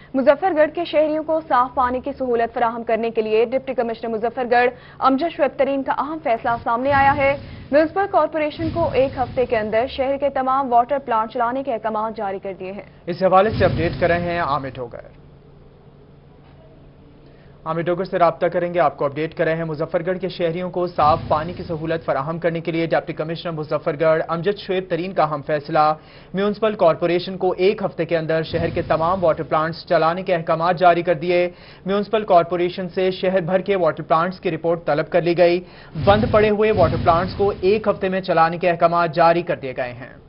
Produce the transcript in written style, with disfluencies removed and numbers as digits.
मुजफ्फरगढ़ के शहरियों को साफ पानी की सहूलत फराहम करने के लिए डिप्टी कमिश्नर मुजफ्फरगढ़ अमजद शुएब तरीन का अहम फैसला सामने आया है। म्यूनिसिपल कॉरपोरेशन को एक हफ्ते के अंदर शहर के तमाम वाटर प्लांट चलाने के अहकाम जारी कर दिए हैं। इस हवाले से अपडेट कर रहे हैं आमिर डोगर। आमिर डोगर से राब्ता करेंगे, आपको अपडेट कर रहे हैं। मुजफ्फरगढ़ के शहरियों को साफ पानी की सहूलत फराहम करने के लिए डिप्टी कमिश्नर मुजफ्फरगढ़ अमजद शुएब तरीन का अहम फैसला। म्यूनिसिपल कॉरपोरेशन को एक हफ्ते के अंदर शहर के तमाम वाटर प्लांट्स चलाने के अहकाम जारी कर दिए। म्यूनिसिपल कॉरपोरेशन से शहर भर के वाटर प्लांट्स की रिपोर्ट तलब कर ली गई। बंद पड़े हुए वाटर प्लांट्स को एक हफ्ते में चलाने के अहकाम जारी कर दिए गए हैं।